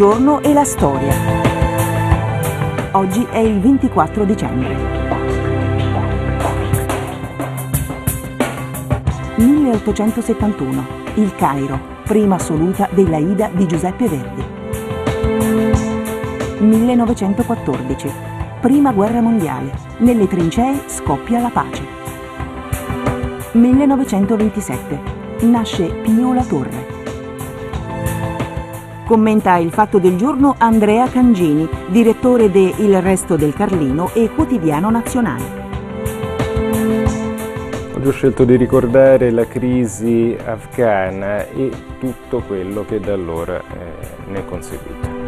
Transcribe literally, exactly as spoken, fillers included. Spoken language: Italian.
giorno e la storia. Oggi è il ventiquattro dicembre. milleottocentosettantuno. Il Cairo, prima assoluta dell'Aida di Giuseppe Verdi. millenovecentoquattordici. Prima guerra mondiale. Nelle trincee scoppia la pace. millenovecentoventisette. Nasce Pio La Torre. Commenta il fatto del giorno Andrea Cangini, direttore de Il Resto del Carlino e Quotidiano Nazionale. Oggi ho scelto di ricordare la crisi afghana e tutto quello che da allora eh, ne è conseguito.